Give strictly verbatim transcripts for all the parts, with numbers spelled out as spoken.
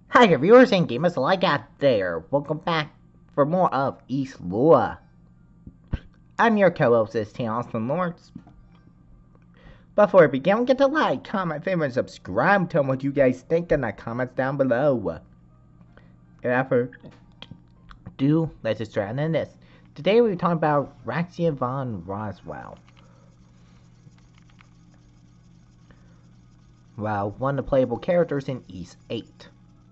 Hi viewers and gamers alike out there. Welcome back for more of East Lua. I'm your co-host, S T Austin Lawrence. Before we begin, get to like, comment, favorite, and subscribe. Tell me what you guys think in the comments down below. Without further ado, let's just try into this. Today we're talking about Raxia von Roswell. Well, one of the playable characters in Ys eight.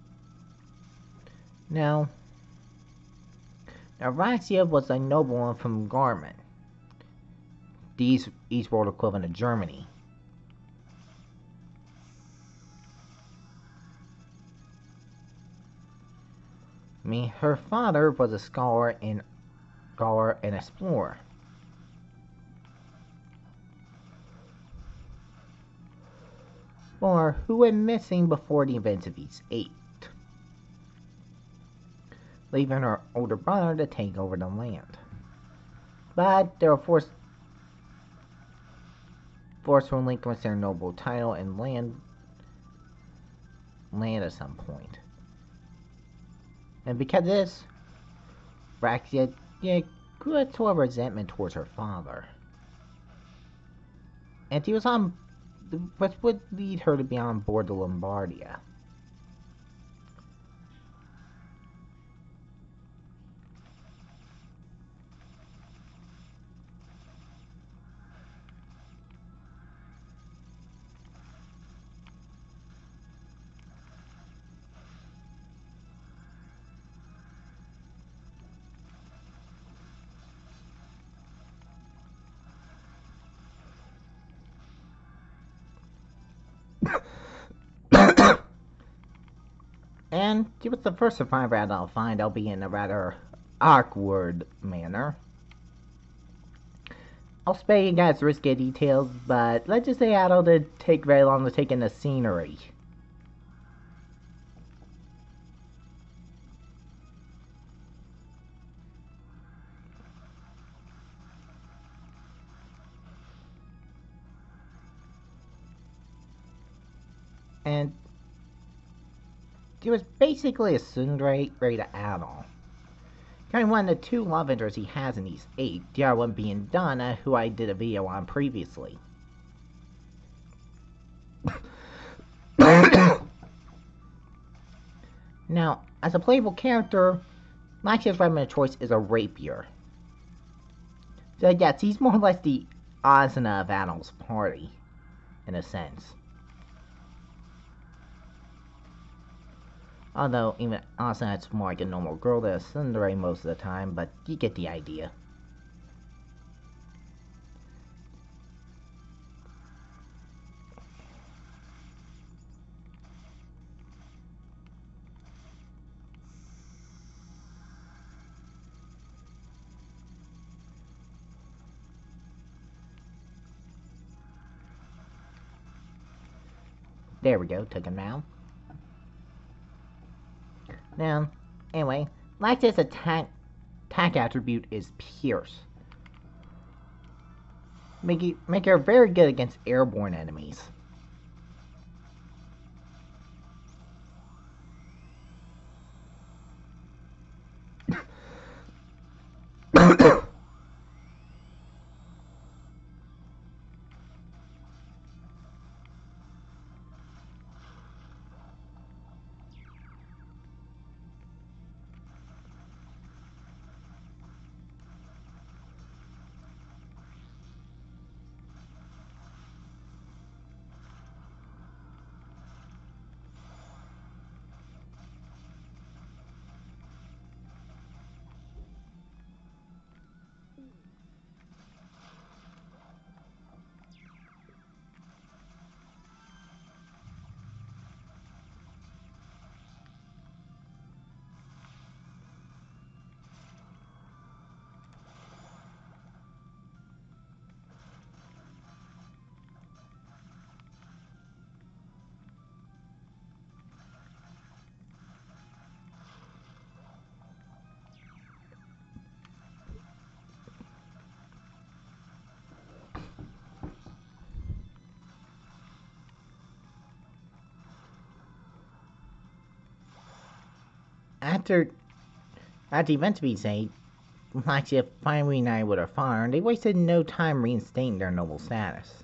Now, now Raxia was a nobleman from Garmin, the East, Eastworld equivalent of Germany. I mean, her father was a scholar and scholar and explorer. Or who went missing before the events of Ys eight, leaving her older brother to take over the land. But they were forced forced to relinquish their noble title and land land at some point. And because of this, Raxia yeah, grew a sort of resentment towards her father. And he was on which would lead her to be on board the Lombardia. And she was the first survivor I'll find, albeit in a rather awkward manner. I'll spare you guys risky details, but let's just say I didn't take very long to take in the scenery. And she was basically a tsundere ready to add on. Kind of one of the two love interests he has in Ys eight, the other one being Donna, who I did a video on previously. Now, as a playable character, Laxia's weapon of choice is a rapier. So yes, he's more or less the Asuna of Adol's party, in a sense. Although, even Asuna is more like a normal girl than a tsundere most of the time, but you get the idea. There we go, took him down. Now, anyway, Laxia's attack, attack attribute is Pierce. Make, it, make her very good against airborne enemies. After, after events to be said, like she had finally reunited with her father, they wasted no time reinstating their noble status.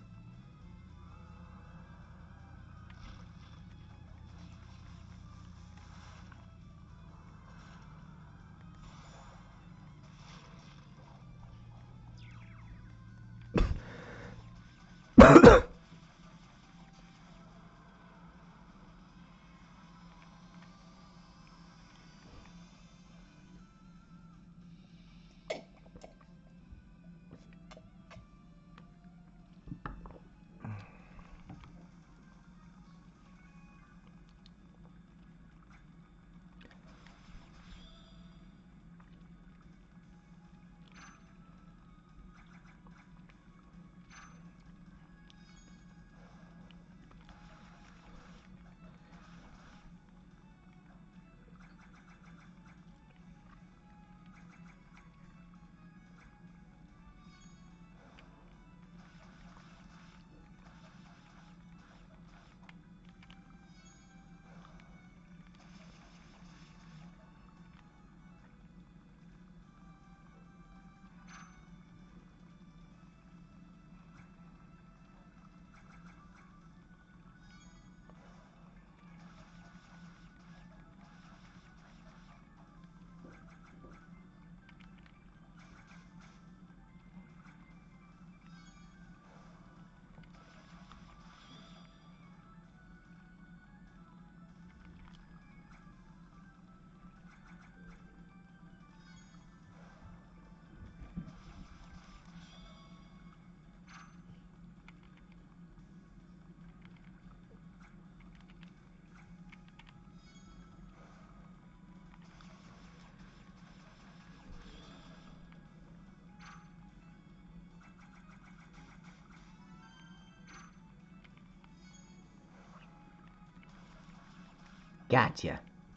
Gotcha.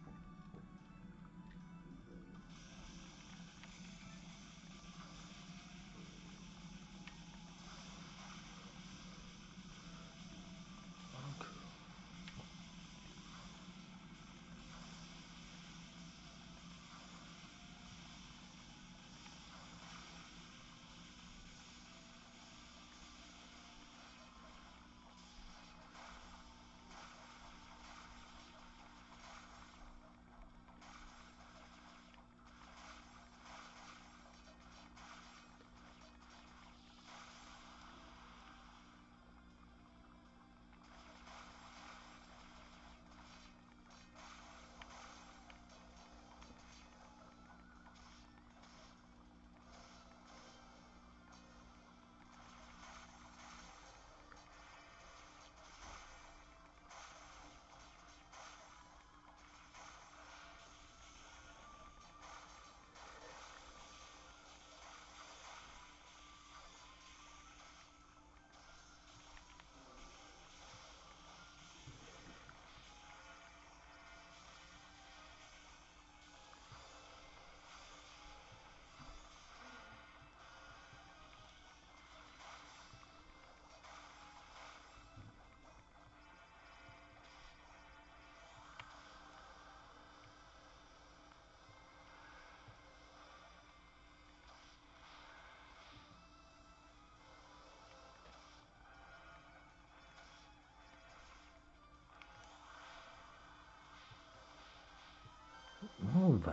Move.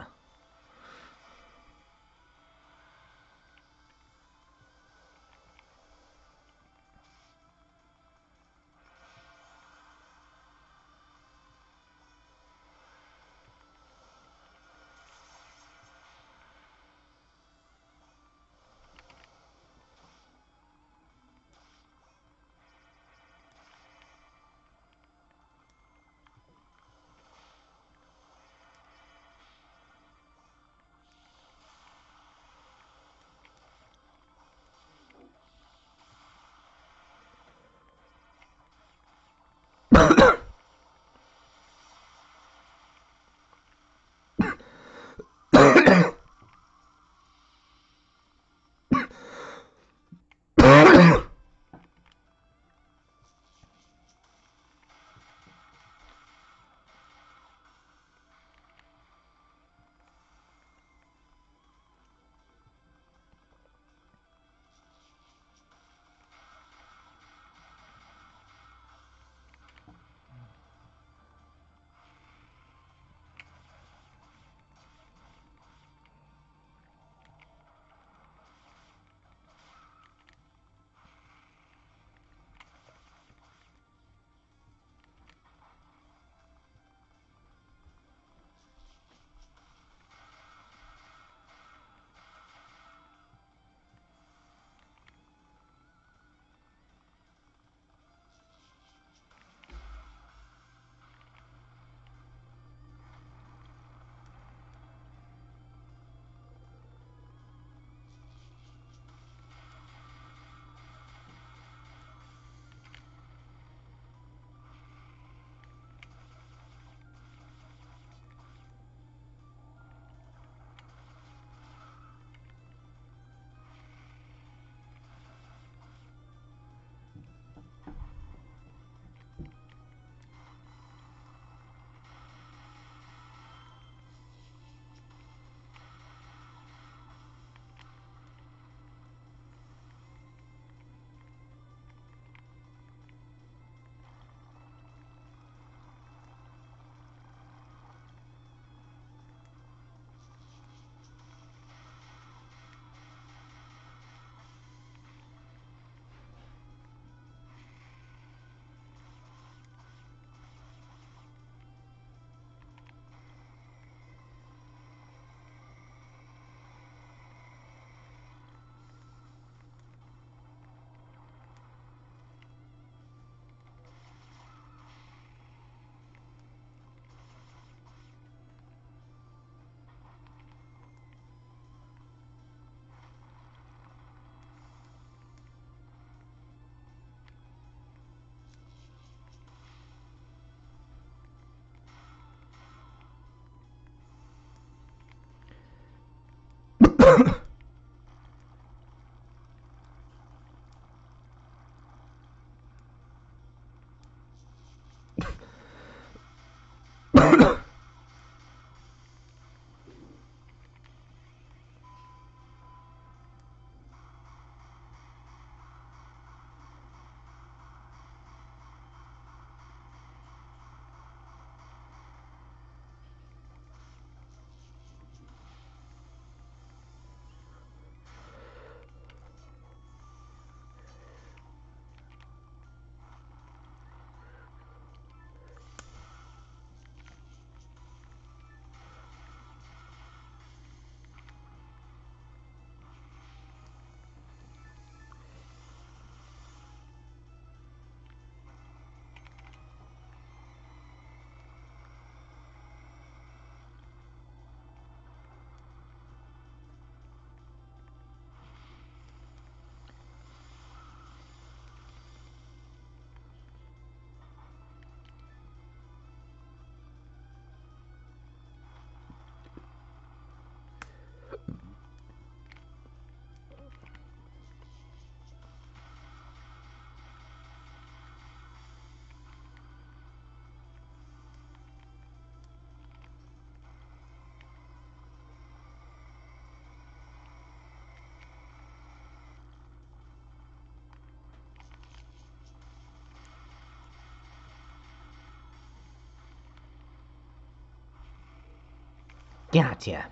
Gotcha.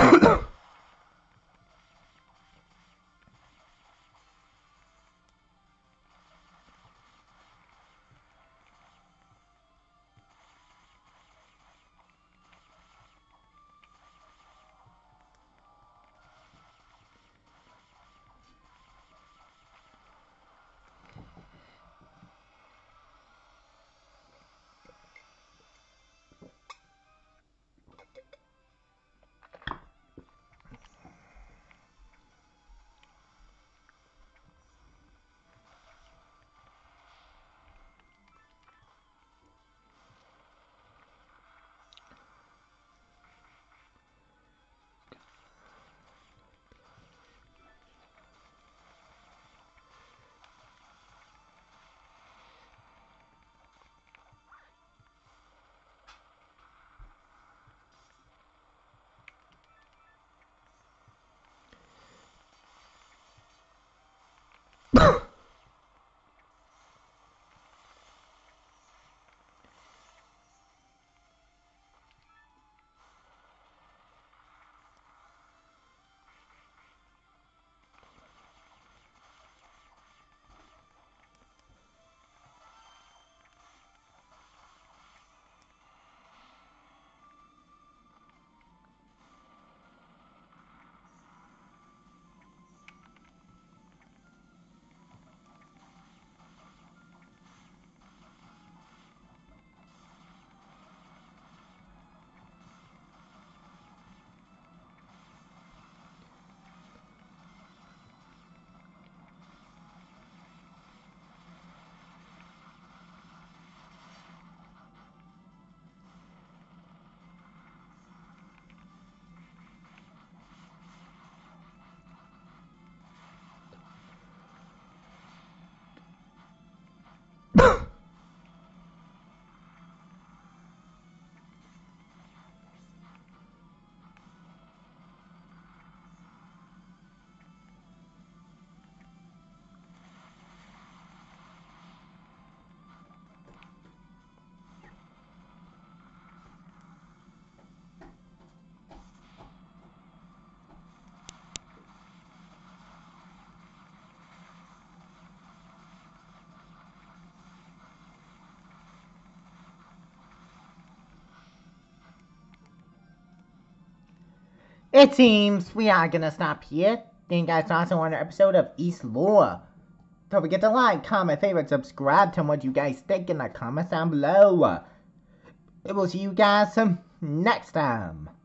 It seems we are gonna stop here. Thank you guys for watching another episode of East Lore. Don't forget to like, comment, favorite, subscribe. Tell me what you guys think in the comments down below. We will see you guys um, next time.